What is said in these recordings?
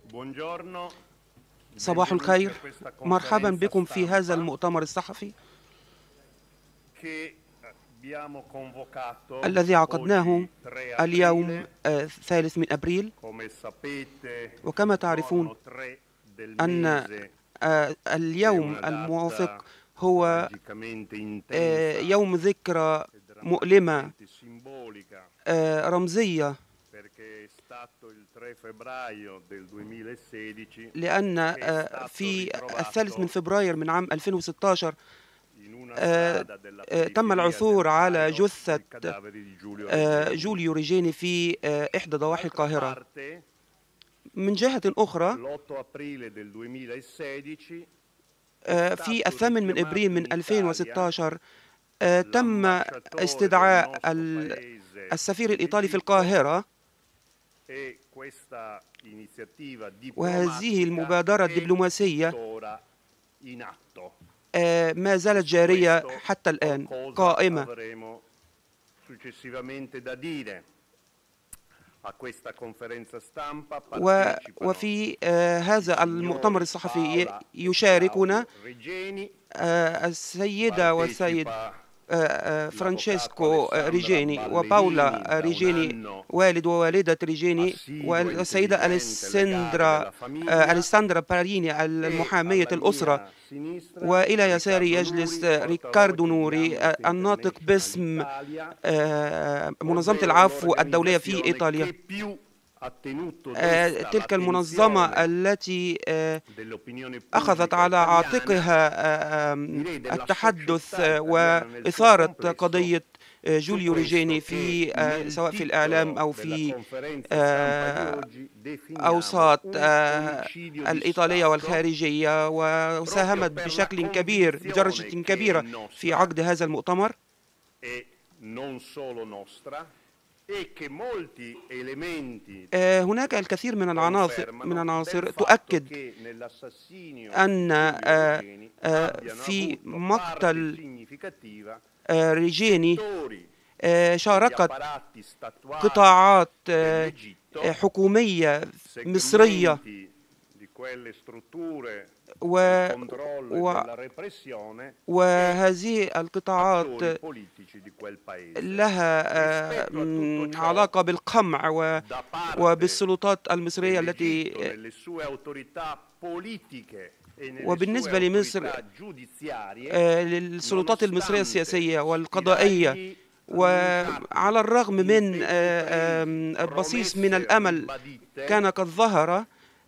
Buongiorno, صباح benvenuti الخير. a questa مرحبا conferenza بكم في هذا stampa المؤتمر الصحفي che abbiamo convocato الذي عقدناه oggi 3 اليوم aprile. 3 من أبريل. Come sapete, وكما il تعرفون giorno 3 del أن mese è اليوم una الموافق data هو tragicamente intensa يوم ذكرى e مؤلمة drammaticamente simbolica رمزية، perché è stato il 3 febbraio del 2016 لأن che è stato في 3 من ritrovato فبراير من عام 2016 in una strada della تم periferia del العثور على Cairo جثة il cadavere di Giulio Regeni. جوليو ريجيني في إحدى ضواحي D'altra القاهرة. parte, من جهة أخرى، l'8 aprile del 2016 è في stato 8 من richiamato أبريل in من Italia 2016 تم l'ambasciatore del استدعاء nostro paese السفير in الإيطالي في Egitto القاهرة، e questa iniziativa وهذه diplomatica المبادرة è الدبلوماسية tuttora in atto. ما زالت Su جارية questo حتى الآن، qualcosa قائمة. avremo successivamente da dire. A questa conferenza stampa partecipano وفي هذا المؤتمر signori الصحفي Paola e يشاركنا Claudio Regeni, السيدة والسيد partecipa فرانشيسكو l'avvocato Alessandra ريجيني وباولا Ballerini da un ريجيني، anno والد ووالدة ريجيني، assiduo والسيدة intelligente legale della famiglia, أليساندرا باريني e المحامية alla الأسرة. mia sinistra وإلى يساري Riccardo يجلس Nuri, ريكاردو portavoce di نوري Amnesty الناطق International باسم Italia, منظمة ovvero العفو الدولية في l'organizzazione إيطاليا، che più ha tenuto desta تلك المنظمة l'attenzione التي dell'opinione أخذت pubblica على italiana, عاتقها direi della التحدث società italiana nel suo وإثارة complesso, قضية su جوليو ريجيني questo che في nel سواء في الإعلام titolo أو della في conferenza stampa di آه، oggi definiamo أوساط un omicidio di الإيطالية Stato والخارجية، proprio وساهمت per la بشكل كبير بدرجة convinzione che è كبيرة في nostra عقد هذا المؤتمر. e non solo nostra e che molti elementi هناك الكثير من confermano العناصر del fatto تؤكد che nell'assassinio أن di Giulio Regeni abbiano في avuto parte مقتل significativa ريجيني settori degli شاركت apparati statuali قطاعات dell'Egitto, حكومية مصرية segmenti di quelle strutture و... del controllo e و... della repressione e وهذه القطاعات attori politici di quel paese. لها Rispetto a tutto ciò, علاقة بالقمع da parte وبالسلطات المصرية التي dell'Egitto, nelle sue autorità politiche e nelle sue وبالنسبة لمصر autorità giudiziarie, للسلطات المصرية nonostante السياسية والقضائية، spiragli annunciati وعلى الرغم in من tempi brevi, بصيص من promesse الأمل ribadite, كان قد ظهر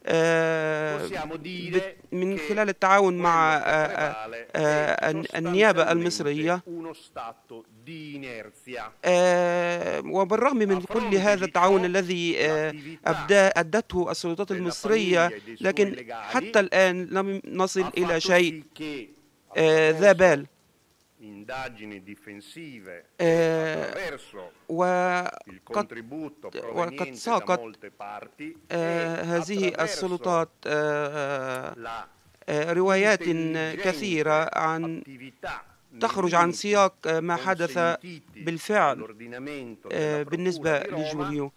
possiamo dire من che خلال التعاون مع quello che prevale è النيابة sostanzialmente المصرية. uno stato di inerzia. وبالرغم من A كل fronte هذا di التعاون ciò, الذي l'attività أدته السلطات della المصرية، famiglia e dei suoi لكن legali حتى الآن لم نصل ha إلى fatto شيء sì che ذا بال. indagini difensive e attraverso il وقد contributo وقد proveniente da ساقت molte parti e هذه attraverso السلطات la روايات كثيرة intelligente عن attività nei تخرج عن limiti سياق ما حدث consentiti بالفعل dall'ordinamento della Procura بالنسبة di Roma. لجوليو.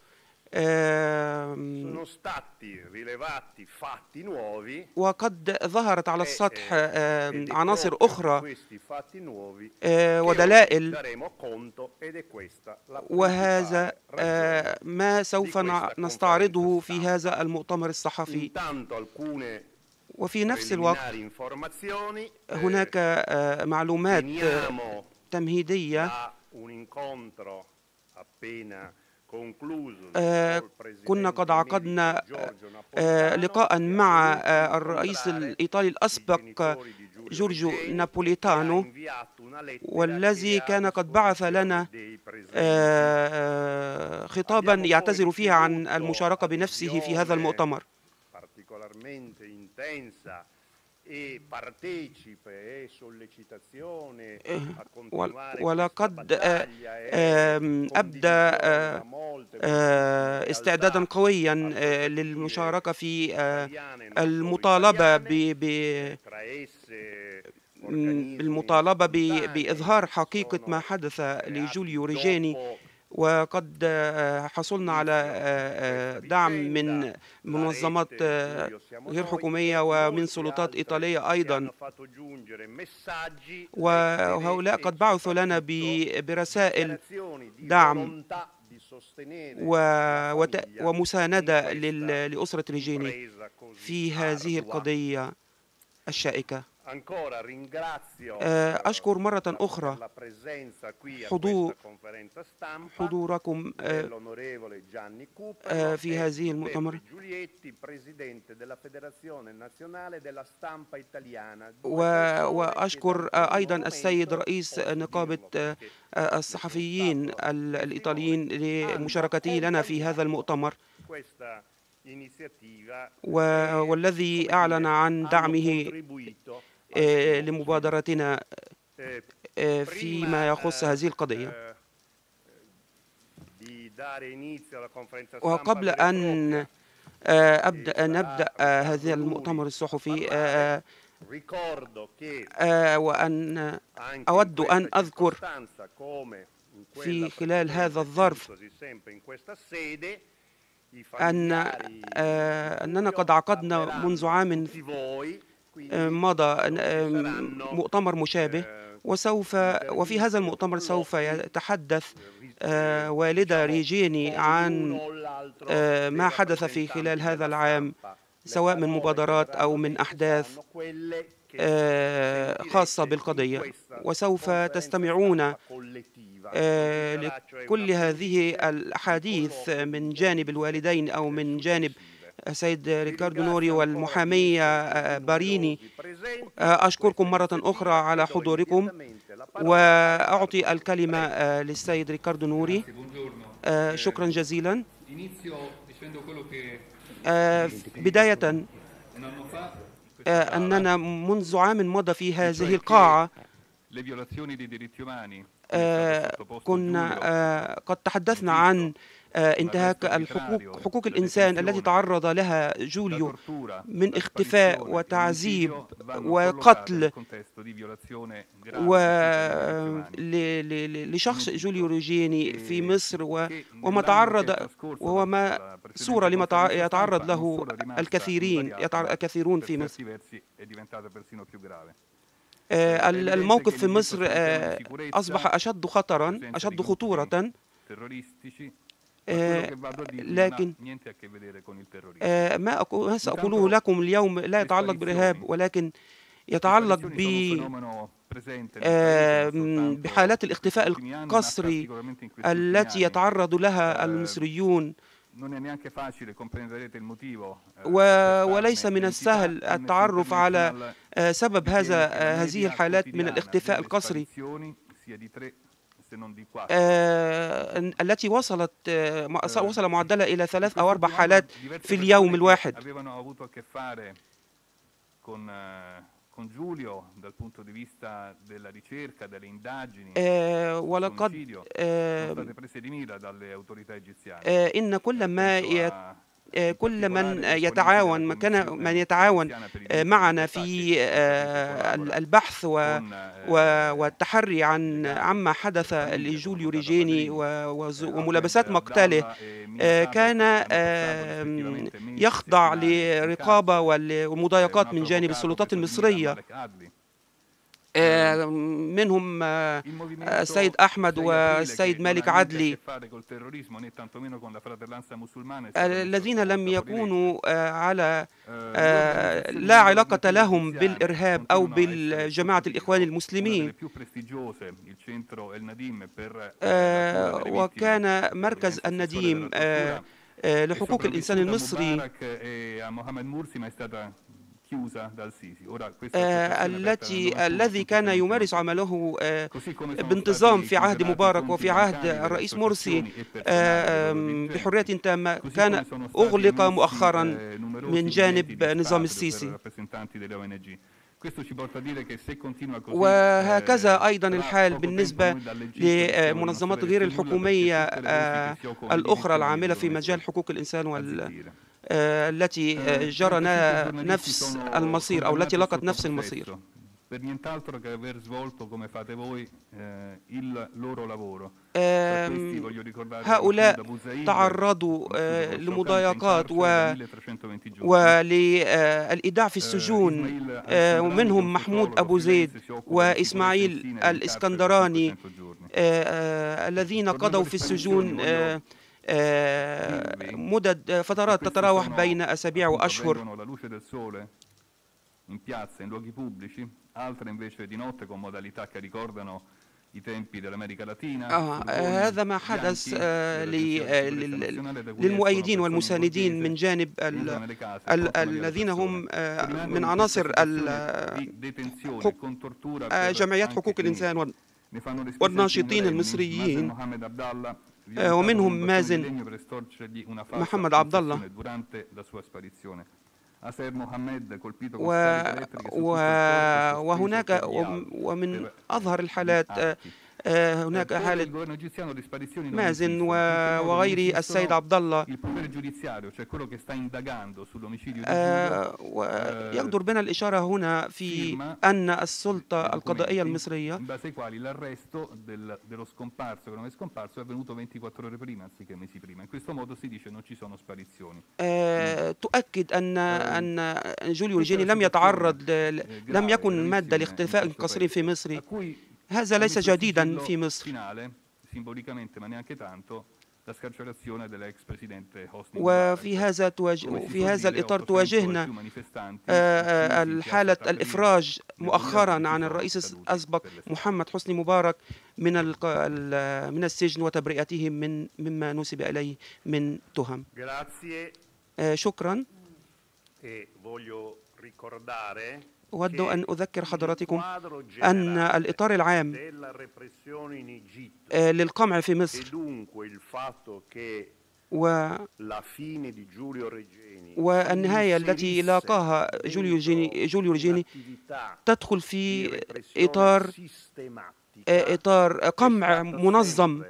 Sono stati rilevati fatti nuovi وقد ظهرت على السطح ed è عناصر proprio di أخرى questi fatti nuovi che oggi ودلائل، daremo conto ed è questa la وهذا principale ragione ما di سوف questa نستعرضه conferenza في stampa. هذا المؤتمر الصحفي. Intanto alcune وفي نفس الوقت preliminari informazioni. هناك معلومات Veniamo تمهيدية. da un incontro appena concluso col كنا presidente قد emerito عقدنا Giorgio Napolitano لقاء che ha مع voluto الرئيس incontrare الإيطالي i الأسبق genitori di Giulio جورجيو Regeni e che ha نابوليتانو، inviato una lettera والذي che è a كان قد بعث لنا disposizione dei presenti. خطابا Abbiamo poi يعتذر فيه عن ricevuto المشاركة بنفسه في هذا adesione المؤتمر. particolarmente intensa e partecipe e sollecitazione a continuare questa ولقد battaglia e أبدى condivisione da molte moltissime استعدادا realtà قويا a prospettive للمشاركة في italiane e non solo المطالبة italiane, tra esse organismi بالمطالبة spontanei بإظهار che حقيقة ما sono حدث creati لجوليو ريجيني، dopo وقد حصلنا على دعم من منظمات غير حكومية ومن سلطات إيطالية أيضا، وهؤلاء قد بعثوا لنا برسائل دعم ومساندة لأسرة ريجيني في هذه القضية الشائكة. أشكر مرة أخرى حضوركم في هذه المؤتمر، وأشكر أيضا السيد رئيس نقابة الصحفيين الإيطاليين لمشاركته لنا في هذا المؤتمر، والذي أعلن عن دعمه لمبادرتنا فيما يخص هذه القضية. وقبل أن نبدأ هذا المؤتمر الصحفي، وأن أود أن أذكر في خلال هذا الظرف أننا قد عقدنا منذ عام مضى مؤتمر مشابه، وفي هذا المؤتمر سوف يتحدث والدة ريجيني عن ما حدث في خلال هذا العام، سواء من مبادرات أو من أحداث خاصة بالقضية، وسوف تستمعون لكل هذه الأحاديث من جانب الوالدين أو من جانب السيد ريكاردو نوري والمحامية باريني. أشكركم مرة أخرى على حضوركم، وأعطي الكلمة للسيد ريكاردو نوري. شكرا جزيلا. بداية أننا منذ عام مضى في هذه القاعة كنا قد تحدثنا عن انتهاك حقوق الإنسان التي تعرض لها جوليو من اختفاء وتعذيب وقتل لشخص جوليو ريجيني في مصر، وما تعرض وما صورة لما يتعرض له الكثيرون في مصر. الموقف في مصر أصبح أشد خطرا، أشد خطورة، لكن ما سأقوله لكم اليوم لا يتعلق بالإرهاب، ولكن يتعلق بحالات الاختفاء القسري التي يتعرض لها المصريون، وليس من السهل التعرف على سبب هذه الحالات من الاختفاء القسري التي وصل معدلها إلى 3 أو 4 حالات في اليوم الواحد. ولقد إن كل من يتعاون معنا في البحث والتحري عما حدث لجوليو ريجيني وملابسات مقتله كان يخضع لرقابة والمضايقات من جانب السلطات المصرية، منهم السيد أحمد والسيد مالك عدلي، الذين لم يكونوا لا علاقة لهم بالإرهاب أو بالجماعة الإخوان المسلمين. وكان مركز النديم لحقوق الإنسان المصري الذي كان يمارس عمله بانتظام في عهد مبارك وفي عهد الرئيس مرسي بحرية تامة، كان أغلق مؤخرا من جانب نظام السيسي. وهكذا أيضا الحال بالنسبة لمنظمات غير الحكومية الأخرى العاملة في مجال حقوق الإنسان التي جرى نفس المصير أو التي لقت نفس المصير. هؤلاء تعرضوا لمضايقات وللإيداع في السجون، ومنهم محمود أبو زيد وإسماعيل الإسكندراني الذين قضوا في السجون مدد فترات تتراوح بين أسابيع وأشهر. هذا ما حدث للمؤيدين والمساندين من جانب الذين هم من عناصر جمعيات حقوق الإنسان والناشطين المصريين، ومنهم مازن محمد عبد الله وهناك ومن أظهر الحالات هناك حالة مازن وغيره السيد عبد الله. يقدر بنا الإشارة هنا في أن السلطة القضائية المصرية تؤكد أن جوليو ريجيني لم يكن مادة لاختفاء قسري في مصر. هذا ليس جديدا في مصر، وفي هذا الإطار تواجهنا حالة الإفراج مؤخرا عن الرئيس الأسبق محمد حسني مبارك من السجن وتبرئته مما نسب إليه من تهم. شكرا. أود أن أذكر حضراتكم أن الإطار العام للقمع في مصر والنهاية التي لاقاها جوليو ريجيني تدخل في إطار قمع منظم،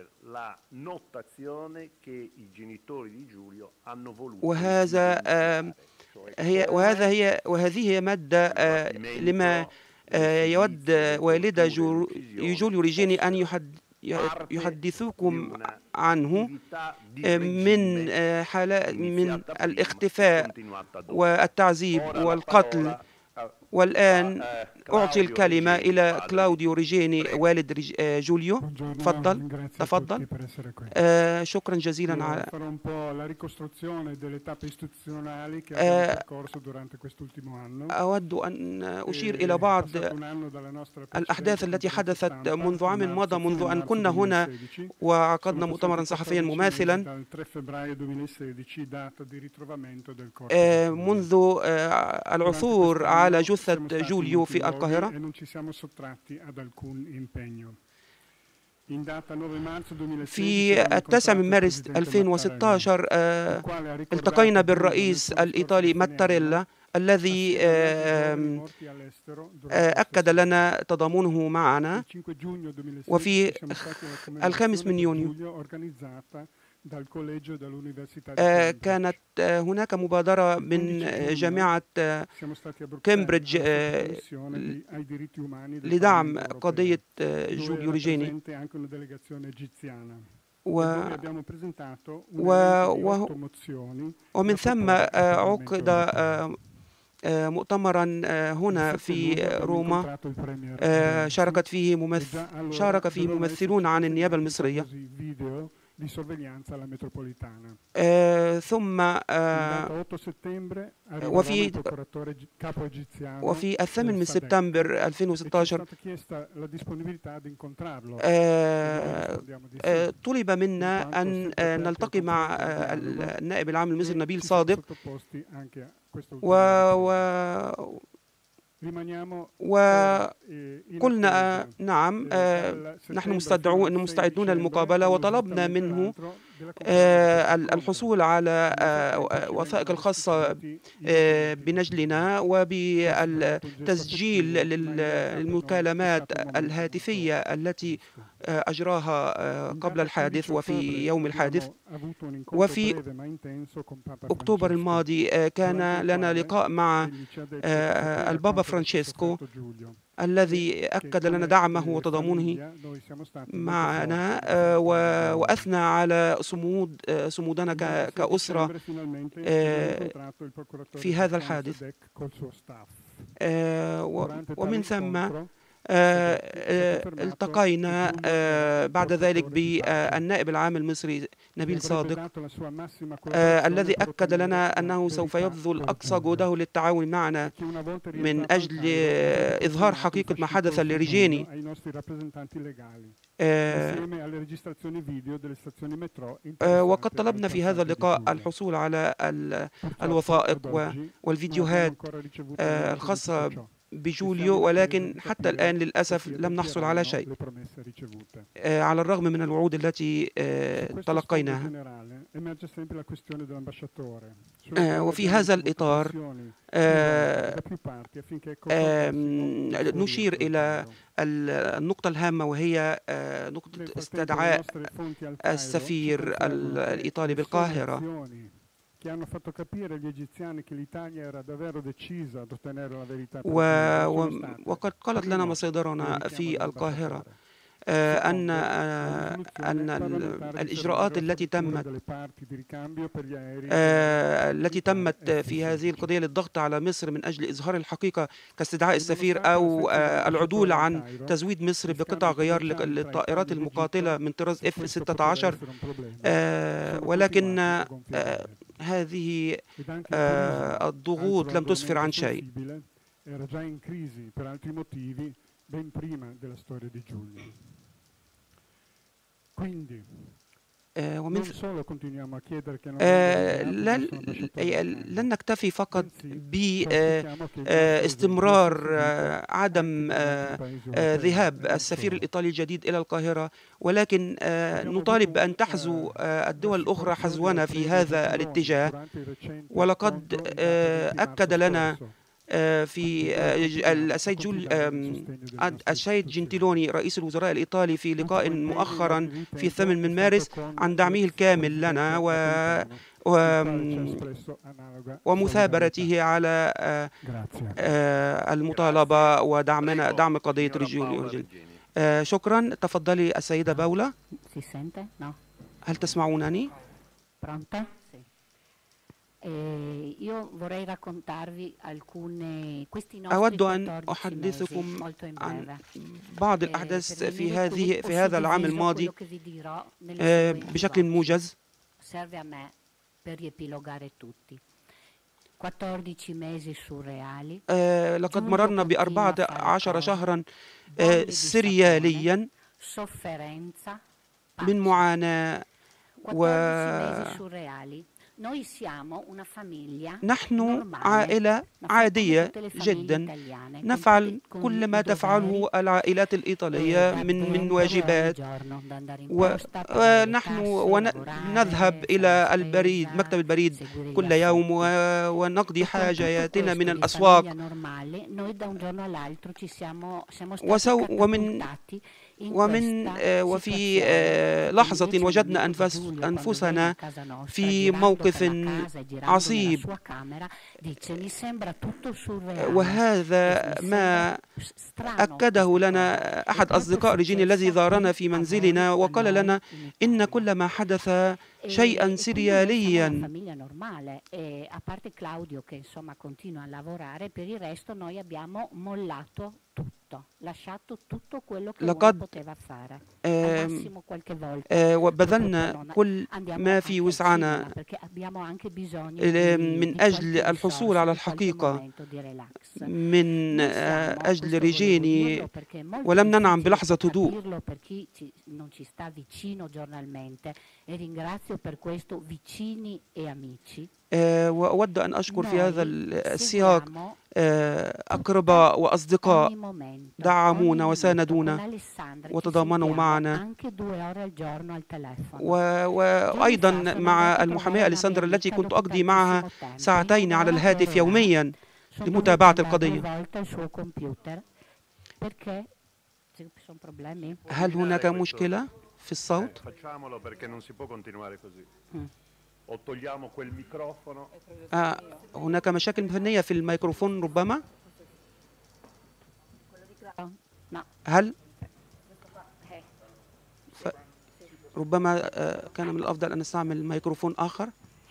وهذه هي مادة لما يود والدة جوليو ريجيني أن يحدثوكم عنه من الاختفاء والتعذيب والقتل. والآن أعطي الكلمة إلى كلاوديو ريجيني والد جوليو. تفضل. شكرا جزيلا على أود أن أشير إلى بعض الأحداث التي حدثت منذ عام مضى، منذ أن كنا هنا وعقدنا مؤتمرا صحفيا مماثلا منذ العثور على جثة جوليو في القاهرة. في 9 مارس 2016 التقينا بالرئيس الإيطالي ماتاريلا الذي أكد لنا تضامنه معنا. وفي 5 من يونيو كانت هناك مبادرة من جامعة كامبريدج لدعم قضية جوليو ريجيني، ومن ثم عقد مؤتمرا هنا في روما شارك فيه ممثلون عن النيابة المصرية. ثم وفي 8 من سبتمبر 2016 طلب منا أن نلتقي مع النائب العام المصري نبيل صادق، وقلنا نعم نحن مستعدون للمقابلة، وطلبنا منه الحصول على وثائق الخاصة بنجلنا وبالتسجيل للمكالمات الهاتفية التي أجراها قبل الحادث وفي يوم الحادث. وفي أكتوبر الماضي كان لنا لقاء مع البابا فرانشيسكو الذي أكد لنا دعمه وتضامنه معنا وأثنى على صمودنا كأسرة في هذا الحادث. ومن ثم التقينا بعد ذلك بالنائب العام المصري نبيل صادق الذي أكد لنا أنه سوف يبذل أقصى جهده للتعاون معنا من أجل إظهار حقيقة ما حدث لريجيني. وقد طلبنا في هذا اللقاء الحصول على الوثائق والفيديوهات الخاصة بجوليو، ولكن حتى الآن للأسف لم نحصل على شيء على الرغم من الوعود التي تلقيناها. وفي هذا الإطار نشير إلى النقطة الهامة، وهي نقطة استدعاء السفير الإيطالي بالقاهرة. وقد قالت لنا مصادرنا في القاهرة أن الإجراءات التي تمت في هذه القضية للضغط على مصر من أجل إظهار الحقيقة كاستدعاء السفير أو العدول عن تزويد مصر بقطع غيار للطائرات المقاتلة من طراز F-16، ولكن هذه الضغوط لم تسفر عن شيء. لن نكتفي فقط باستمرار عدم ذهاب السفير الإيطالي الجديد إلى القاهرة، ولكن نطالب بأن تحذو الدول الأخرى حذونا في هذا الاتجاه. ولقد أكد لنا في السيد جنتيلوني رئيس الوزراء الإيطالي في لقاء مؤخرا في 8 من مارس عن دعمه الكامل لنا ومثابرته على المطالبة دعم قضية ريجيوني. شكرا. تفضلي السيدة باولا. هل تسمعونني؟ أود أن أحدثكم عن بعض الأحداث في هذا العام الماضي بشكل موجز. لقد مررنا ب14 شهرا سرياليا من معاناة نحن عائلة عادية جدا، نفعل كل ما تفعله العائلات الإيطالية من واجبات، ونحن نذهب إلى البريد مكتب البريد كل يوم ونقضي حاجاتنا من الأسواق، وفي لحظة وجدنا أنفسنا في موقف عصيب، وهذا ما أكده لنا أحد أصدقاء ريجيني الذي زارنا في منزلنا وقال لنا إن كل ما حدث شيئا سرياليا. لقد وبذلنا كل ما في وسعنا من أجل الحصول على الحقيقة من أجل ريجيني، ولم ننعم بلحظة هدوء. وأود أن أشكر في هذا السياق أقرباء وأصدقاء دعمونا وساندونا وتضامنوا معنا، وأيضا مع المحامية أليساندرا التي كنت أقضي معها ساعتين على الهاتف يوميا لمتابعة القضية. هل هناك مشكلة في الصوت؟ هناك مشاكل فنية في الميكروفون ربما. هل ربما كان من الأفضل أن نستعمل ميكروفون آخر؟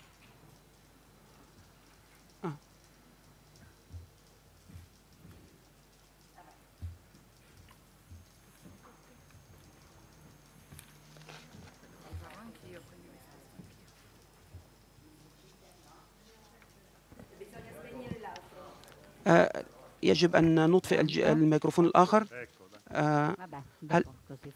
يجب أن نطفئ الميكروفون الآخر. هل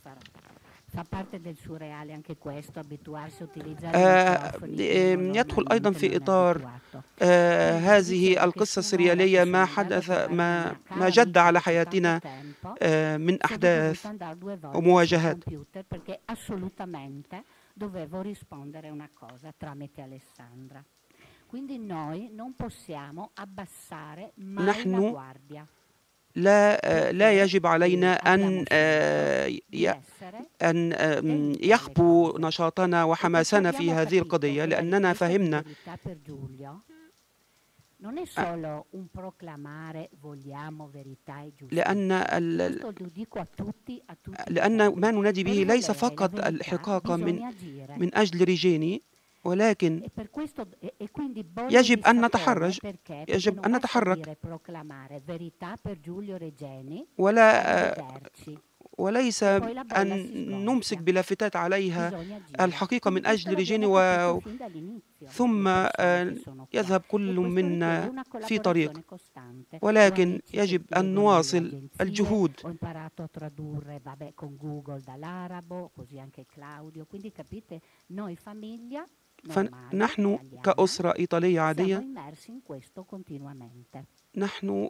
يدخل أيضا في إطار هذه القصة السريالية ما حدث ما جد على حياتنا من أحداث ومواجهات. نحن لا يجب علينا أن يخبو نشاطنا وحماسنا في هذه القضية، لأننا فهمنا لأن ما ننادي به ليس فقط الحقاقة من أجل ريجيني، ولكن يجب أن نتحرك وليس أن نمسك بلافتات عليها الحقيقة من أجل ريجيني ثم يذهب كل منا في طريق، ولكن يجب أن نواصل الجهود. فنحن كأسرة إيطالية عادية نحن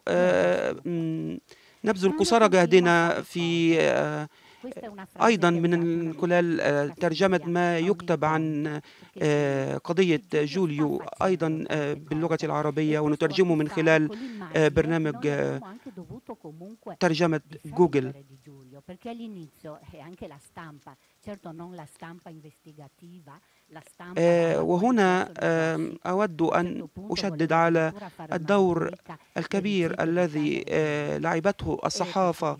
نبذل قصارى جهدنا في أيضا من خلال ترجمة ما يكتب عن قضية جوليو أيضا باللغة العربية، ونترجمه من خلال برنامج ترجمة جوجل. وهنا أود أن أشدد على الدور الكبير الذي لعبته الصحافة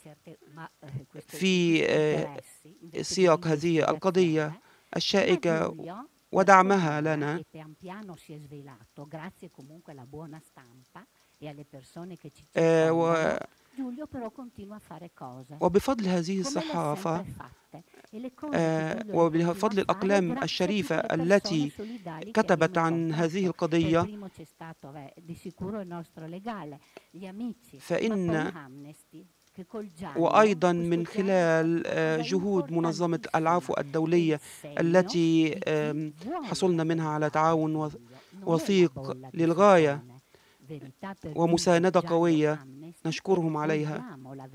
في سياق هذه القضية الشائكة ودعمها لنا. وبفضل هذه الصحافة وبفضل الأقلام الشريفة التي كتبت عن هذه القضية، فإن وأيضا من خلال جهود منظمة العفو الدولية التي حصلنا منها على تعاون وثيق للغاية ومساندة قوية نشكرهم عليها.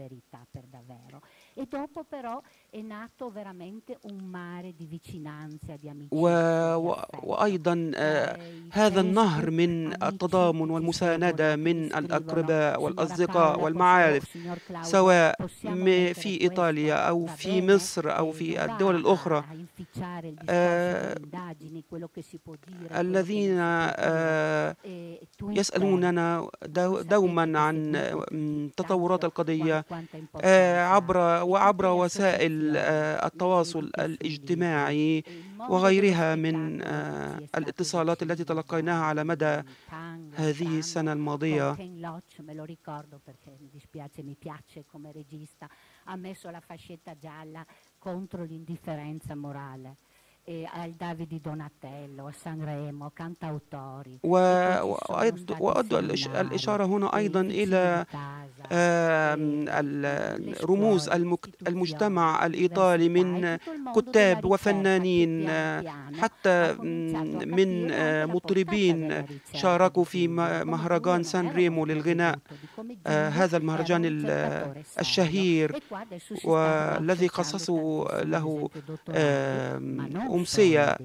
وأيضا هذا النهر من التضامن والمساندة من الأقرباء والأصدقاء والمعارف، سواء في إيطاليا أو في مصر أو في الدول الأخرى، الذين يسألوننا دوما عن تطورات القضية عبر وسائل التواصل الاجتماعي وغيرها من الاتصالات التي تلقيناها على مدى هذه السنة الماضية. وأود الإشارة هنا أيضا إلى رموز المجتمع الإيطالي من كتاب وفنانين حتى من مطربين شاركوا في مهرجان سان ريمو للغناء، هذا المهرجان الشهير والذي خصصوا له أمسية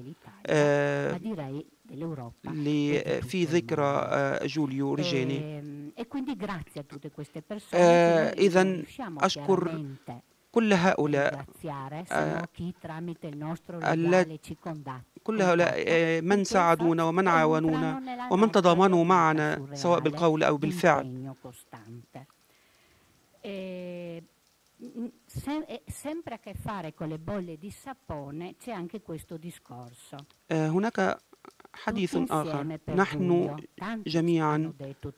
في ذكرى جوليو ريجيني. إذن أشكر كل هؤلاء من ساعدونا ومن عاونونا ومن تضامنوا معنا سواء بالقول أو بالفعل. sempre a che fare con le bolle di sapone c'è anche questo discorso. هناك حديث آخر. نحن جميعا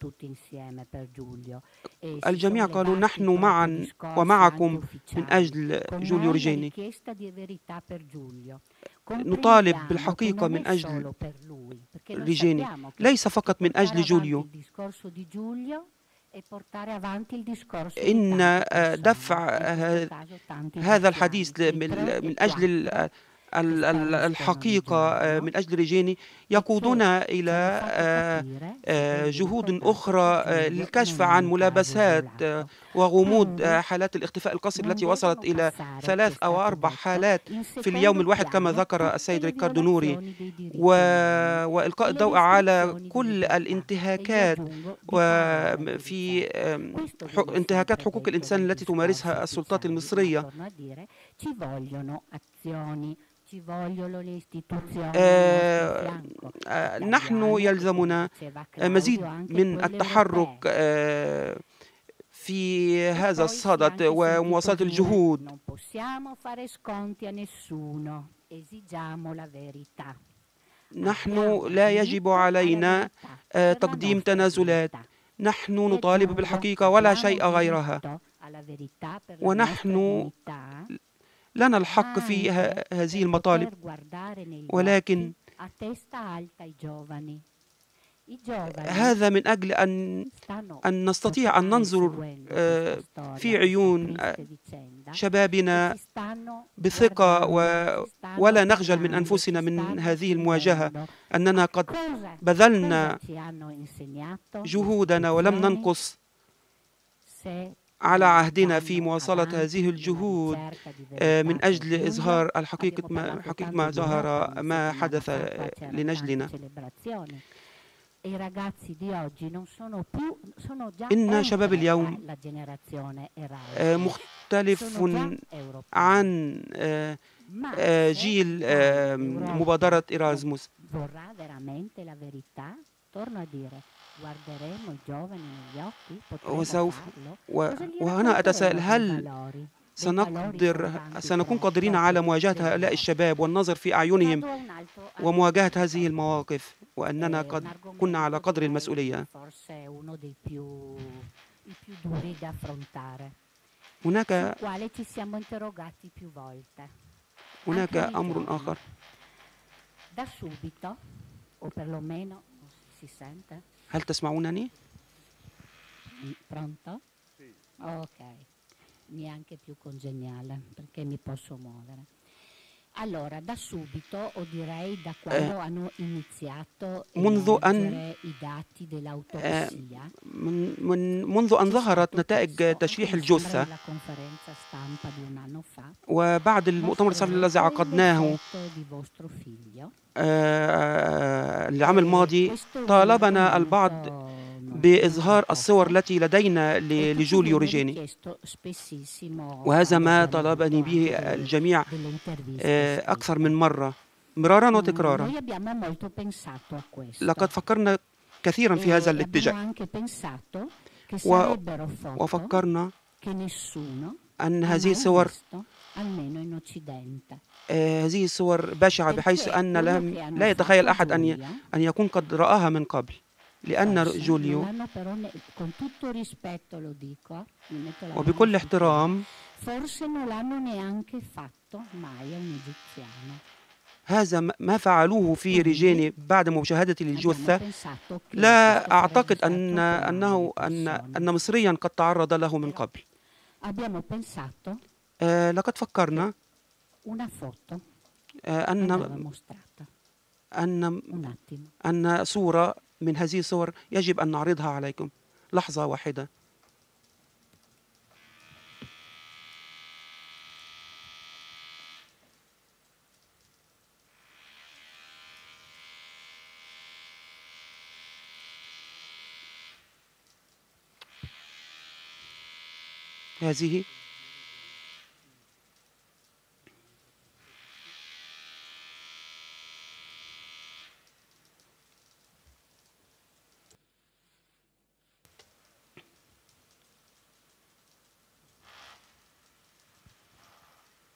الجميع قالوا نحن معا ومعكم من أجل جوليو ريجيني. نطالب بالحقيقة من أجل ريجيني، ليس فقط من أجل جوليو. إن دفع هذا الحديث من أجل الحقيقة، من أجل ريجيني، يقودنا إلى جهود أخرى للكشف عن ملابسات وغموض حالات الاختفاء القسري التي وصلت إلى 3 أو 4 حالات في اليوم الواحد كما ذكر السيد ريكاردو نوري، وإلقاء الضوء على كل الانتهاكات وفي انتهاكات حقوق الإنسان التي تمارسها السلطات المصرية. نحن يلزمنا مزيد من التحرك في هذا الصدد ومواصلة الجهود. نحن لا يجب علينا تقديم تنازلات، نحن نطالب بالحقيقة ولا شيء غيرها، ونحن لنا الحق في هذه المطالب، ولكن هذا من أجل أن نستطيع أن ننظر في عيون شبابنا بثقة ولا نخجل من أنفسنا من هذه المواجهة، أننا قد بذلنا جهودنا ولم ننقص على عهدنا في مواصلة هذه الجهود من أجل إظهار حقيقة ما ظهر ما حدث لنجلنا. إن شباب اليوم مختلف عن جيل مبادرة إرازموس. وهنا أتساءل، هل سنكون قادرين على مواجهة هؤلاء الشباب والنظر في أعينهم ومواجهة هذه المواقف، وأننا قد كنا على قدر المسؤولية؟ هناك أمر آخر. هل تسمعونني؟ Pronto? Ok, neanche più congeniale perché mi posso muovere. Allora, da subito, o direi da quando hanno iniziato i dati dell'autopsia, منذ أن ظهرت نتائج تشريح الجثة وبعد المؤتمر الصحفي الذي عقدناه العام الماضي، طالبنا البعض بإظهار الصور التي لدينا لجوليو ريجيني، وهذا ما طلبني به الجميع أكثر من مرة، مرارا وتكرارا. لقد فكرنا كثيرا في هذا الاتجاه، وفكرنا أن هذه الصور بشعة بحيث أن لا يتخيل أحد أن يكون قد رآها من قبل، لأن جوليو، وبكل احترام، هذا ما فعلوه في ريجيني بعد مشاهدة الجثة، لا أعتقد أن مصريا قد تعرض له من قبل. لقد فكرنا أن صورة من هذه الصور يجب أن نعرضها عليكم. لحظة واحدة. هذه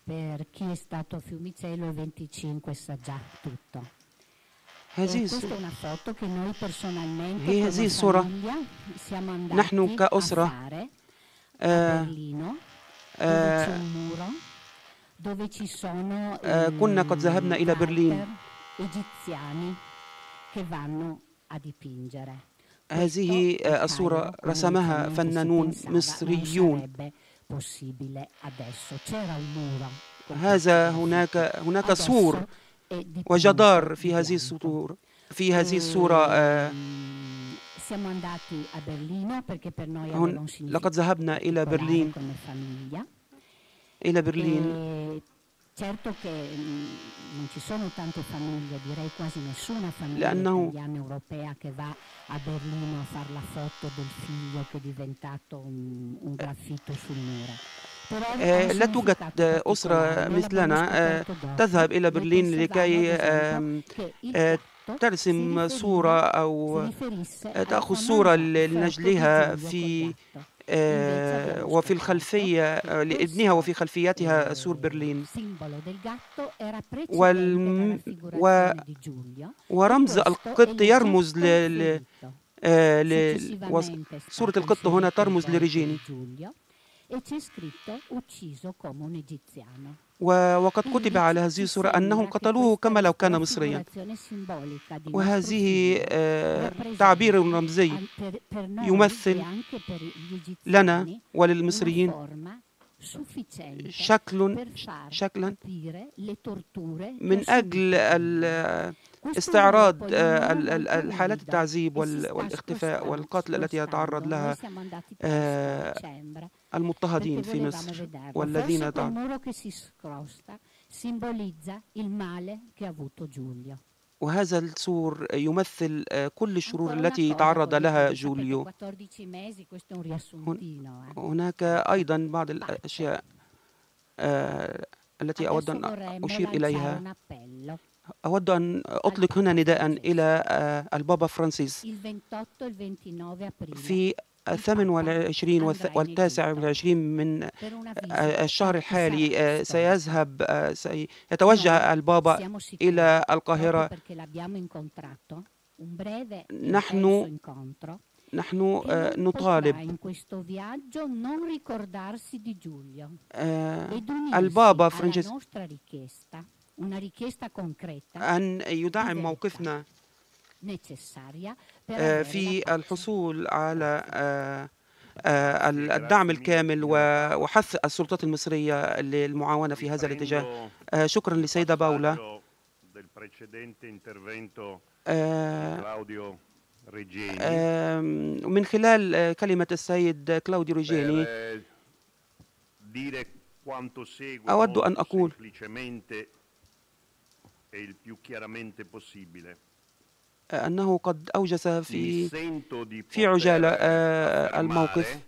per chi è stato a Fiumicello il 25 sa già tutto. هذه هذه الصورة نحن كأسرة كنا قد ذهبنا إلى برلين. هذه الصورة رسمها فنانون مصريون. هناك سور وجدار في هذه الصورة. لقد ذهبنا إلى برلين. لأنه لا توجد أسرة مثلنا تذهب إلى برلين لكي ترسم صورة أو تأخذ صورة لنجلها وفي الخلفية لابنها وفي خلفيتها سور برلين. ورمز القط يرمز صورة القط هنا ترمز لريجيني. وقد كتب على هذه الصورة أنهم قتلوه كما لو كان مصريا. وهذه تعبير رمزي يمثل لنا وللمصريين شكلا من أجل استعراض الحالات التعذيب والاختفاء والقتل التي يتعرض لها المضطهدين في مصر والذين وهذا السور يمثل كل الشرور التي تعرض لها جوليو. هناك أيضا بعض الأشياء التي أود أن أشير إليها. أود أن أطلق هنا نداء إلى البابا فرانسيس. في 28 و29 من الشهر الحالي سيتوجه البابا إلى القاهرة. نحن نطالب البابا فرانسيس أن يدعم موقفنا في الحصول على الدعم الكامل وحث السلطات المصرية للمعاونة في هذا الاتجاه. شكرا لسيدة باولا. من خلال كلمة السيد كلاوديو ريجيني أود أن أقول أنه قد أوجز في عجالة الموقف.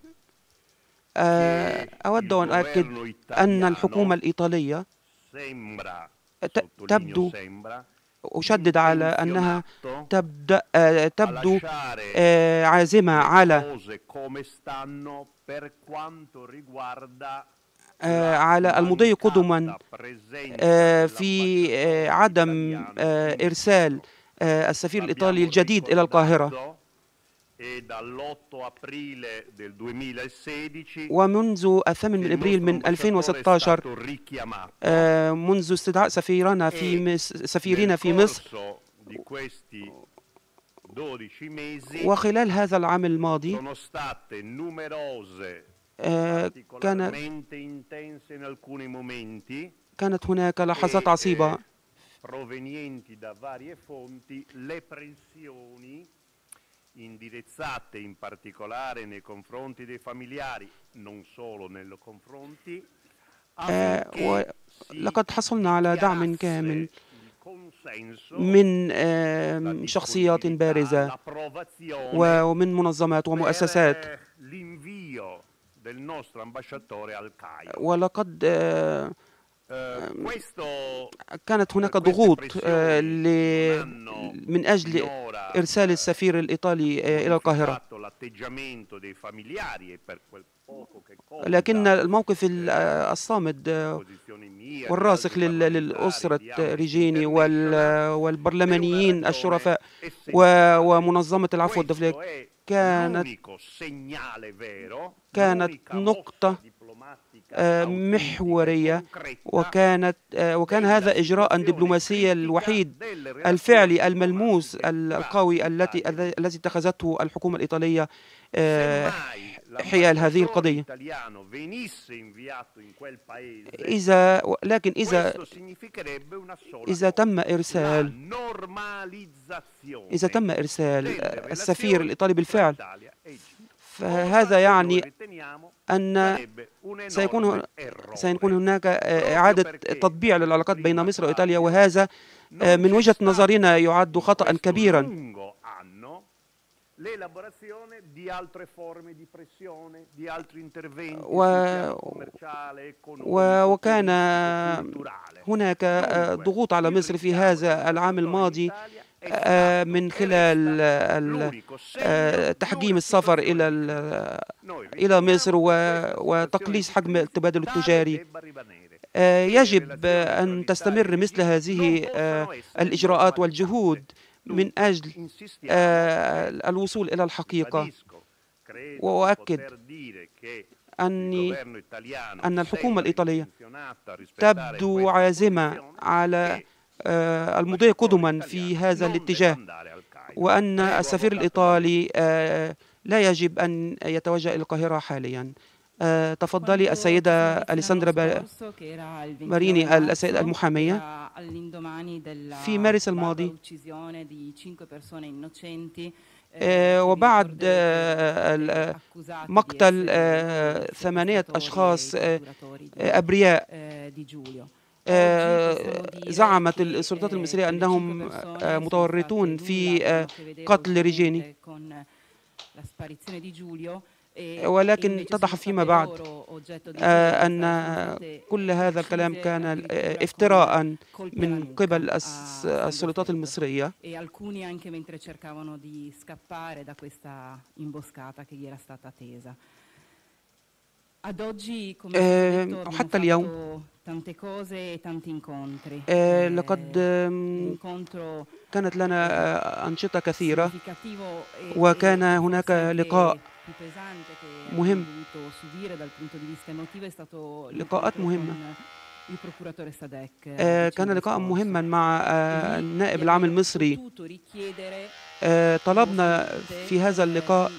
أود أن أؤكد أن الحكومة الإيطالية تبدو أشدد على أنها تبدو عازمة على المضي قدما في عدم إرسال السفير الإيطالي الجديد إلى القاهرة. ومنذ 8 أبريل من 2016 منذ استدعاء سفيرنا في مصر وخلال هذا العام الماضي كانت هناك لحظات عصيبة provenienti da varie fonti, le pressioni indirizzate in particolare nei confronti dei familiari, non solo nei confronti, لقد حصلنا على دعم كامل من شخصيات بارزة ومن منظمات ومؤسسات. ولقد كانت هناك ضغوط من أجل إرسال السفير الإيطالي إلى القاهرة. لكن الموقف الصامد والراسخ للأسرة ريجيني والبرلمانيين الشرفاء ومنظمة العفو الدولية كانت نقطة محورية، وكان هذا إجراء دبلوماسي الوحيد الفعلي الملموس القوي الذي اتخذته الحكومة الإيطالية حيال هذه القضية. لكن إذا تم إرسال السفير الإيطالي بالفعل، فهذا يعني أن سيكون هناك إعادة تطبيع للعلاقات بين مصر وإيطاليا، وهذا من وجهة نظرنا يعد خطأ كبيرا. وكان هناك ضغوط على مصر في هذا العام الماضي من خلال تحجيم السفر إلى مصر وتقليص حجم التبادل التجاري. يجب أن تستمر مثل هذه الإجراءات والجهود من أجل الوصول إلى الحقيقة. وأؤكد أن الحكومة الإيطالية تبدو عازمة على المضي قدما في هذا الاتجاه، وأن السفير الإيطالي لا يجب أن يتوجه إلى القاهرة حاليا. تفضلي السيدة أليساندرا ماريني، السيدة المحامية. في مارس الماضي وبعد مقتل 8 أشخاص أبرياء، زعمت السلطات المصرية أنهم متورطون في قتل ريجيني، ولكن اتضح فيما بعد أن كل هذا الكلام كان افتراء من قبل السلطات المصرية. حتى اليوم لقد كانت لنا أنشطة كثيرة، وكان هناك لقاء مهم، لقاءات مهمة. كان لقاء مهما مع النائب العام المصري. طلبنا في هذا اللقاء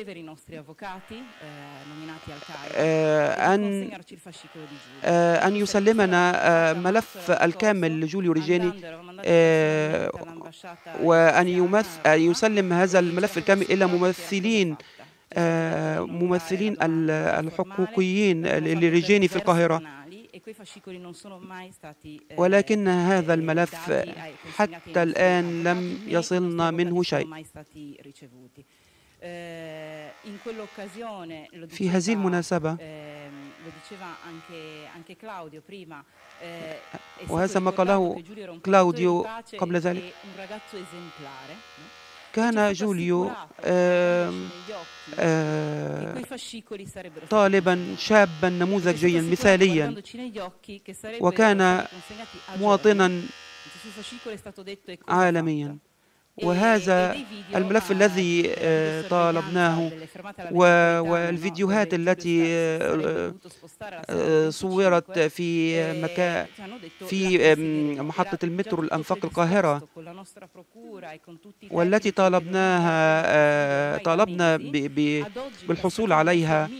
أن يسلمنا ملف الكامل لجوليو ريجيني، وأن يسلم هذا الملف الكامل إلى ممثلين الحقوقيين لريجيني في القاهرة. ولكن هذا الملف حتى الآن لم يصلنا منه شيء. في هذه المناسبة، وهذا ما قاله كلاوديو قبل ذلك، كان جوليو طالبا شابا نموذجيا مثاليا، وكان مواطنا عالميا. وهذا الملف الذي طالبناه والفيديوهات التي صورت في محطة المترو الأنفاق القاهرة، والتي طالبنا بالحصول عليها،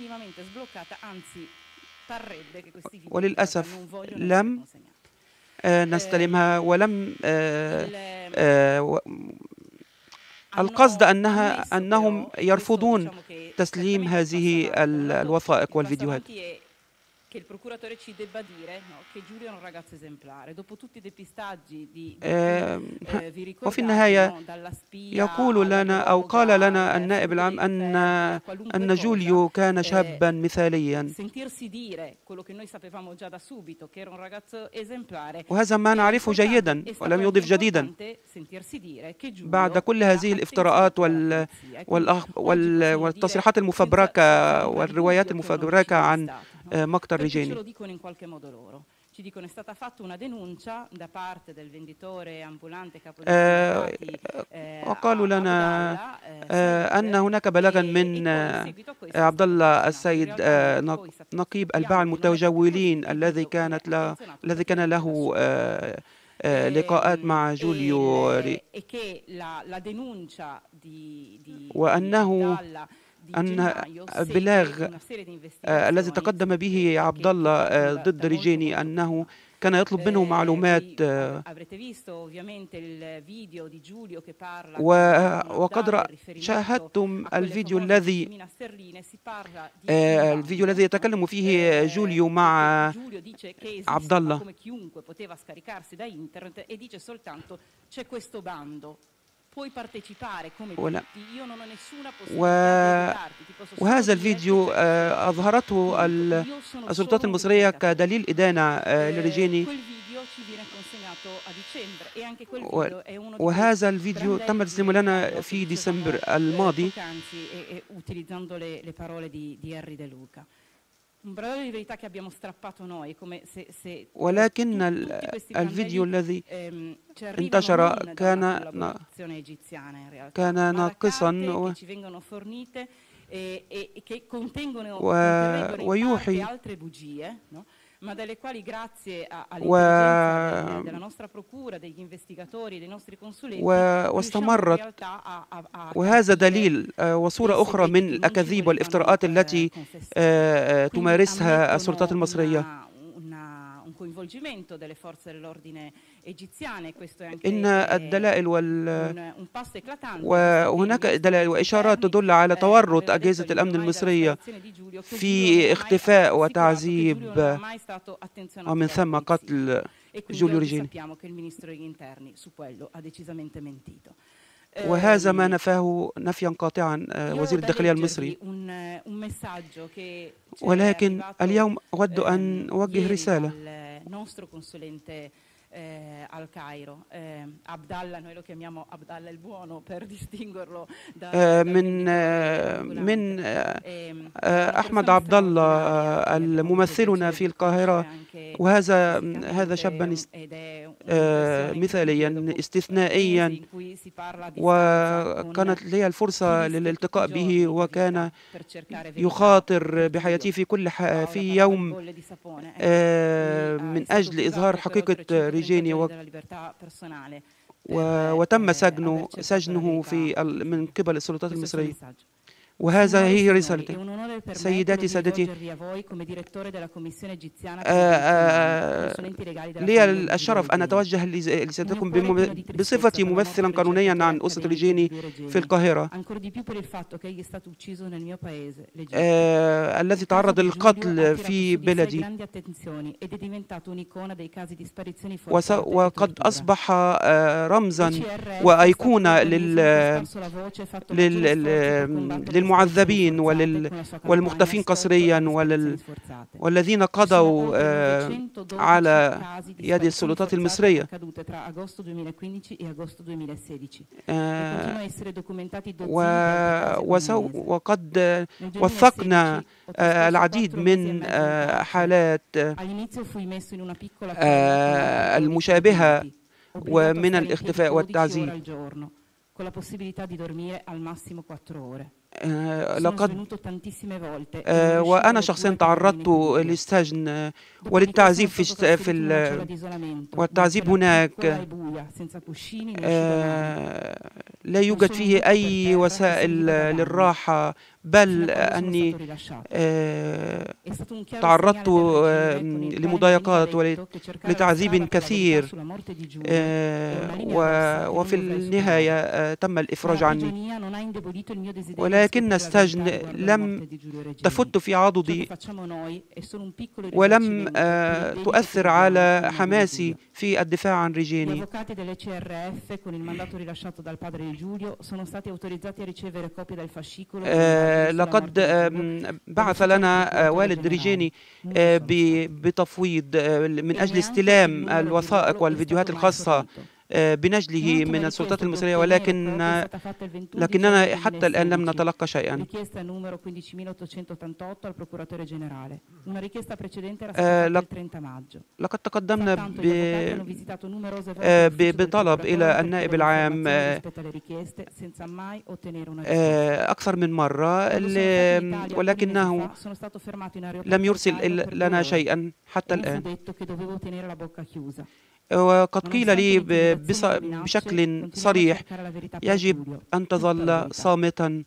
وللأسف لم نستلمها. ولم القصد أنهم يرفضون تسليم هذه الوثائق والفيديوهات. وفي النهاية يقول لنا أو قال لنا النائب العام أن جوليو كان شابا مثاليا، وهذا ما نعرفه جيدا ولم يضف جديدا. بعد كل هذه الافتراءات والتصريحات المفبركة والروايات المفبركة عن مقتل ريجيني، وقالوا لنا أن هناك بلاغا من عبد الله السيد نقيب الباعة المتجولين الذي كان له لقاءات مع جوليو، وأن البلاغ الذي تقدم به عبد الله ضد ريجيني أنه كان يطلب منه معلومات، وقد شاهدتم الفيديو الذي يتكلم فيه جوليو مع عبد الله، وهذا الفيديو أظهرته السلطات المصرية كدليل إدانة لريجيني، وهذا الفيديو تم تسليمه لنا في ديسمبر الماضي. ولكن الفيديو الذي انتشر كان ناقصا ويوحي واستمرت، وهذا دليل وصورة أخرى من الأكاذيب والافتراءات التي تمارسها السلطات المصرية. إن الدلائل وهناك دلائل وإشارات تدل على تورط أجهزة الأمن المصرية في اختفاء وتعذيب ومن ثم قتل جوليو ريجيني، وهذا ما نفاه نفيا قاطعا وزير الداخلية المصري. ولكن اليوم أود أن أوجه رسالة من أحمد عبد الله الممثلنا في القاهرة، وهذا شابا مثاليا استثنائيا، وكانت لي الفرصة للالتقاء به، وكان يخاطر بحياته في يوم من أجل إظهار حقيقة ريجيني، وتم سجنه من قبل السلطات المصرية. وهذا هي رسالتي. سيداتي سادتي، لي الشرف أن أتوجه لسيادتكم بصفتي ممثلا قانونيا عن أسرة ريجيني في القاهرة، الذي تعرض للقتل في بلدي، وقد أصبح رمزا وأيقونة للمعذبين والمختفين قسريا والذين قضوا على يد السلطات المصرية. وقد وثقنا العديد من حالات المشابهة ومن الاختفاء والتعذيب. وأنا شخصيا تعرضت للسجن وللتعذيب والتعذيب هناك لا يوجد فيه أي وسائل للراحة، بل أني تعرضت لمضايقات ولتعذيب كثير، وفي النهاية تم الإفراج عني. ولكن السجن لم تفت في عضدي ولم تؤثر على حماسي في الدفاع عن ريجيني. لقد بعث لنا والد ريجيني بتفويض من أجل استلام الوثائق والفيديوهات الخاصة بنجله من السلطات المصرية، لكننا حتى الآن لم نتلقى شيئا. لقد تقدمنا بطلب إلى النائب العام أكثر من مرة، ولكنه لم يرسل لنا شيئا حتى الآن. وقد قيل لي بشكل صريح يجب أن تظل صامتا،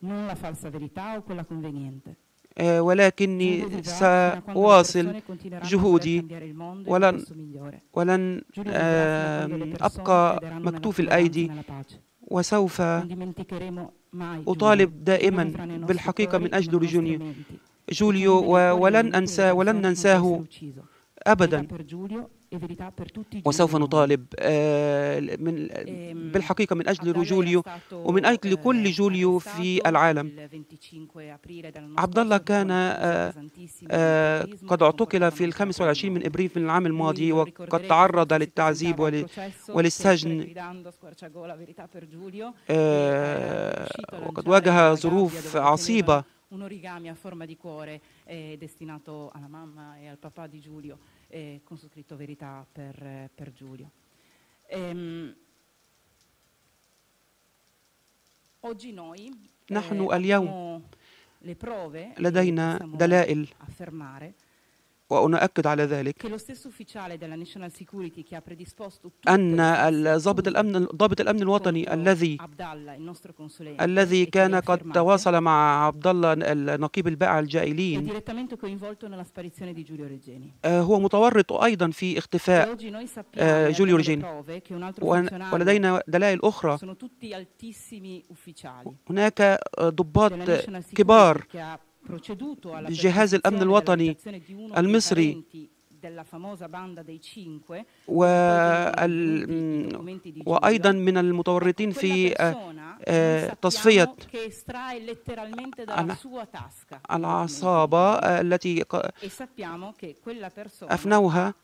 ولكني سأواصل جهودي ولن أبقى مكتوف الأيدي، وسوف أطالب دائما بالحقيقة من أجل جوليو، ولن ننساه أبدا، وسوف نطالب بالحقيقة من أجل جوليو ومن أجل كل جوليو في العالم. عبد الله كان قد اعتقل في 25 من إبريل من العام الماضي، وقد تعرض للتعذيب وللسجن، وقد واجه ظروف عصيبة. Un origami a forma di cuore destinato alla mamma e al papà di Giulio, con su scritto verità per Giulio. Oggi noi نحن اليوم لدينا دلائل، وأنا أؤكد على ذلك، أن ضابط الأمن الوطني الذي كان قد تواصل مع عبد الله النقيب البائع الجائلين هو متورط أيضا في اختفاء جوليو ريجيني. ولدينا دلائل أخرى، هناك ضباط كبار بجهاز الأمن الوطني المصري وأيضا من المتورطين في تصفية العصابة التي أفنوها،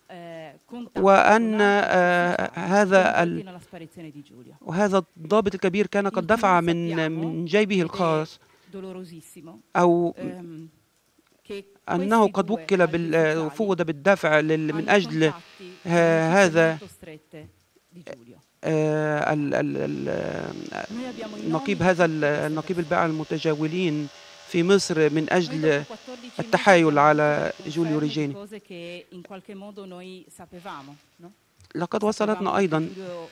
وهذا الضابط الكبير كان قد دفع من جيبه الخاص، أو أنه قد فوض بالدفع من أجل هذا النقيب البائع المتجولين في مصر من أجل التحايل على جوليو ريجيني. لقد وصلتنا أيضا،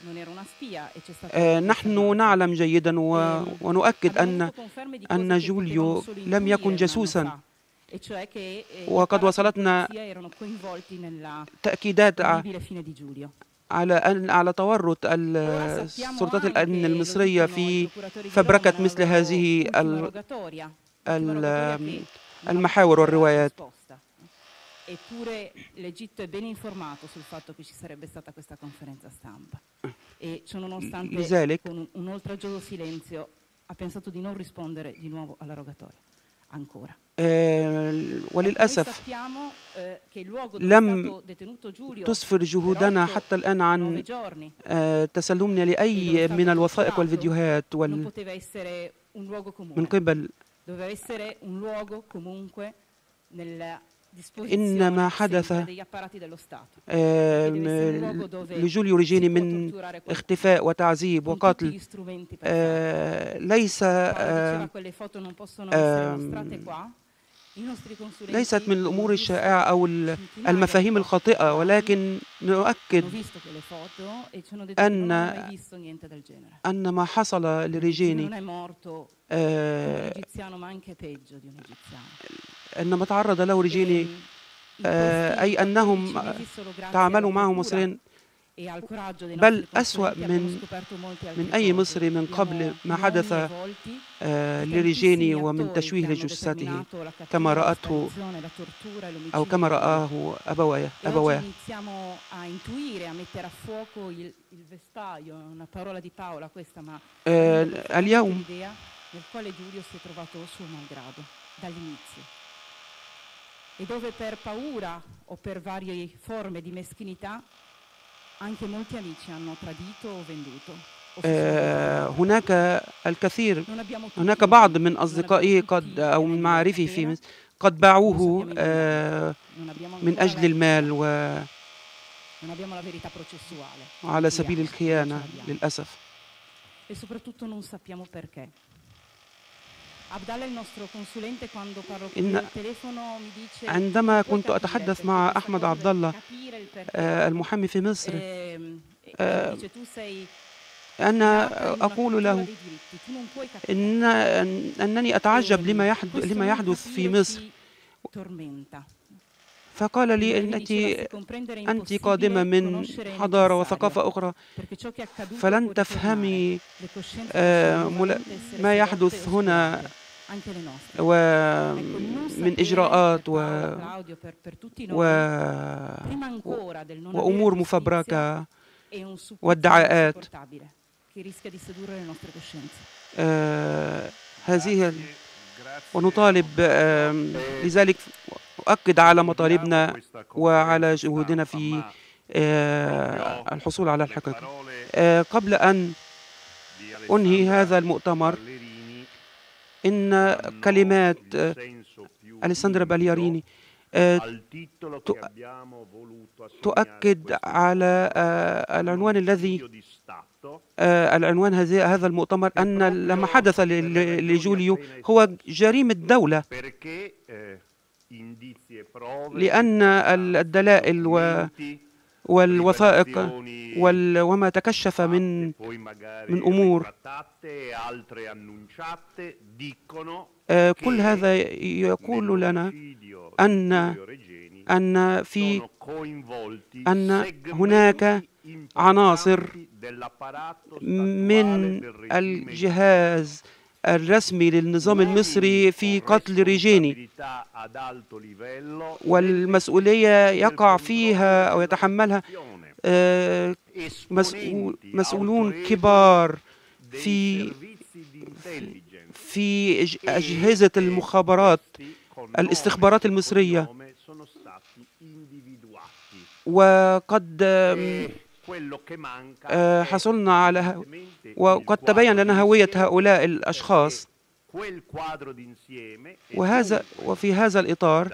نحن نعلم جيدا ونؤكد أن جوليو لم يكن جاسوسا، وقد وصلتنا تأكيدات على تورط السلطات الأمن المصرية في فبركة مثل هذه المحاور والروايات. Eppure l'Egitto è ben informato sul fatto che ci sarebbe stata questa conferenza stampa e ciononostante con un oltraggioso silenzio ha pensato di non rispondere di nuovo alla rogatoria ancora. وللأسف لم تسفر جهودنا حتى الآن عن تسلمنا لأي من الوثائق والفيديوهات من قبل. إن ما حدث لجوليو ريجيني من اختفاء وتعذيب وقتل ليست من الأمور الشائعة أو المفاهيم الخاطئة، ولكن نؤكد أن ما حصل لريجيني أن ما تعرض له ريجيني، أي أنهم تعاملوا معه مصريين، بل أسوأ من أي مصري من قبل ما حدث لريجيني ومن تشويه لجثته كما رأته أو كما رآه أبواه. اليوم e dove per paura o per varie forme di meschinità هناك بعض من أصدقائي أو من معارفي في مصر قد باعوه من أجل المال وعلى سبيل الخيانة للأسف. عندما كنت أتحدث مع أحمد عبد الله المحامي في مصر، أنا أقول له أنني أتعجب لما يحدث في مصر، فقال لي أنت قادمة من حضارة وثقافة أخرى، فلن تفهمي ما يحدث هنا ومن إجراءات وأمور مفبركة وادعاءات. هذه ونطالب لذلك أؤكد على مطالبنا وعلى جهودنا في الحصول على الحقيقة. قبل أن أنهي هذا المؤتمر، إن كلمات أليساندرا بالياريني تؤكد على العنوان هذا المؤتمر، أن لما حدث لجوليو هو جريمة دولة، لأن الدلائل والوثائق وما تكشف من أمور، كل هذا يقول لنا أن هناك عناصر من الجهاز الرسمي للنظام المصري في قتل ريجيني، والمسؤولية يقع فيها أو يتحملها مسؤولون كبار في أجهزة المخابرات الاستخبارات المصرية، وقد حصلنا على وقد تبين لنا هوية هؤلاء الأشخاص. وفي هذا الإطار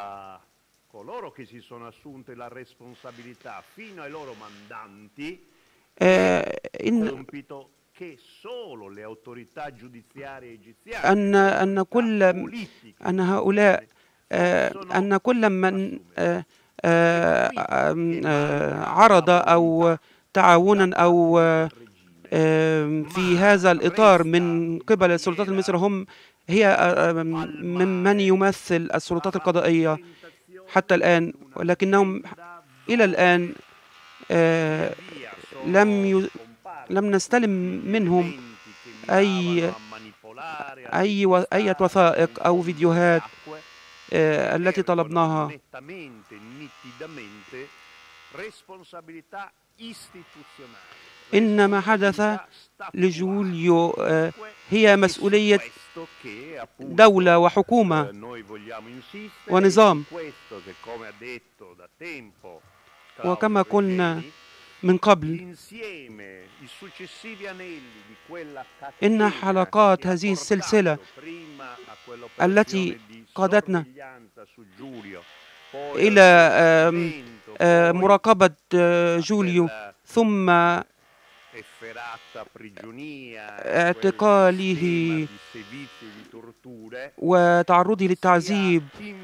أن كل من عرض أو تعاونا أو في هذا الإطار من قبل السلطات المصرية هي ممن يمثل السلطات القضائية حتى الآن، ولكنهم إلى الآن لم نستلم منهم أي وثائق أو فيديوهات التي طلبناها. إن ما حدث لجوليو هي مسؤولية دولة وحكومة ونظام، وكما قلنا من قبل إن حلقات هذه السلسلة التي قادتنا إلى مراقبة جوليو ثم اعتقاله وتعرضه للتعذيب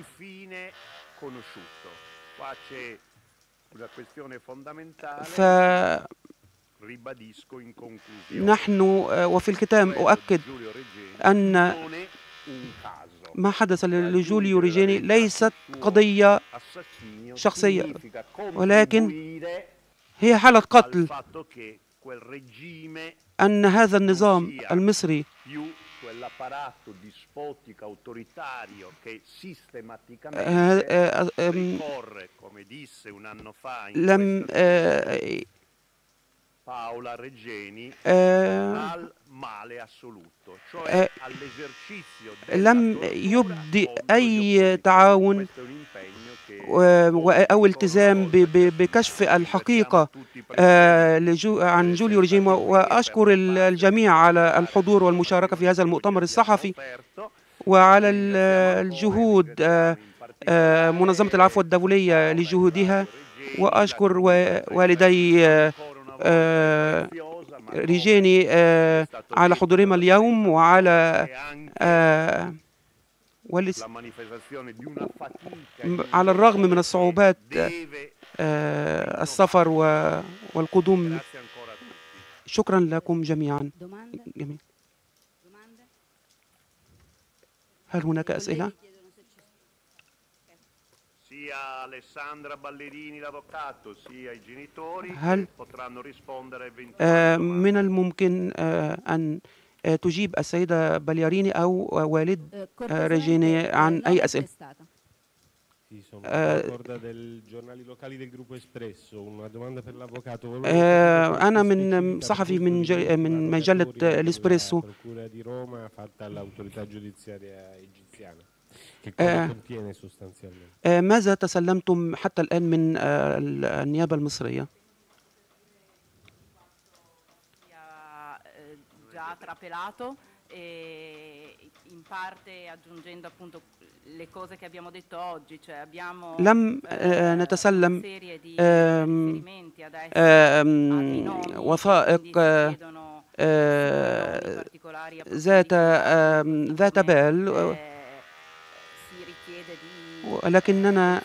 نحن وفي الختام أؤكد أن ما حدث لجوليو ريجيني ليست قضية شخصية، ولكن هي حالة قتل. أن هذا النظام المصري لم يبدي أي تعاون أو التزام بكشف الحقيقة عن جوليو ريجيمو، وأشكر الجميع على الحضور والمشاركة في هذا المؤتمر الصحفي وعلى الجهود منظمة العفو الدولية لجهودها، وأشكر والدي ريجيني على حضورهما اليوم وعلى على الرغم من الصعوبات السفر والقدوم. شكرا لكم جميعا. هل هناك أسئلة؟ هل من الممكن أن تجيب السيدة بالياريني أو والد ريجيني عن أي أسئلة؟ أنا من صحفي من مجلة الإسبريسو. ماذا تسلمتم حتى الآن من النيابة المصرية؟ لم نتسلم وثائق ذات بال، ولكننا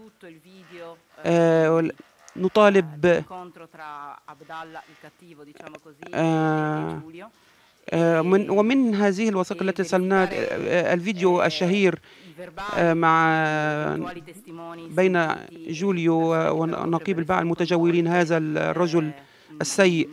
نطالب ومن هذه الوثائق التي سلمناها الفيديو الشهير بين جوليو ونقيب الباعة المتجولين، هذا الرجل السيء.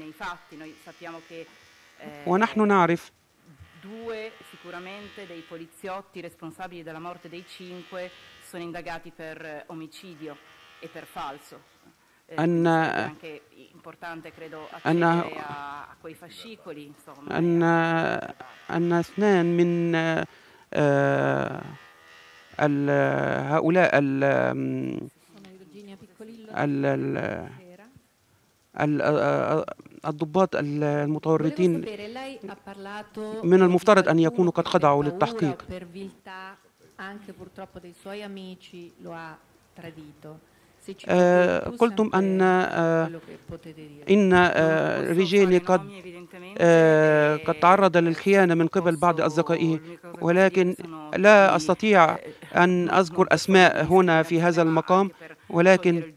ونحن نعرف sicuramente dei poliziotti responsabili della morte dei 5 sono indagati per omicidio e per falso. Anche importante credo accedere a quei fascicoli, insomma. أن اثنان من هؤلاء الضباط المتورطين من المفترض أن يكونوا قد خضعوا للتحقيق. قلتم إن ريجيني قد تعرض للخيانة من قبل بعض أصدقائه، ولكن لا أستطيع أن أذكر أسماء هنا في هذا المقام، ولكن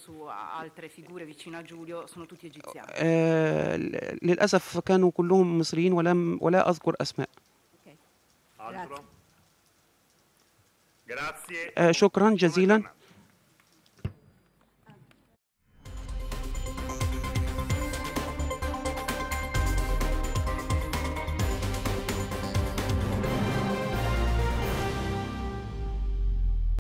للأسف كانوا كلهم مصريين ولا أذكر أسماء. شكرا جزيلا.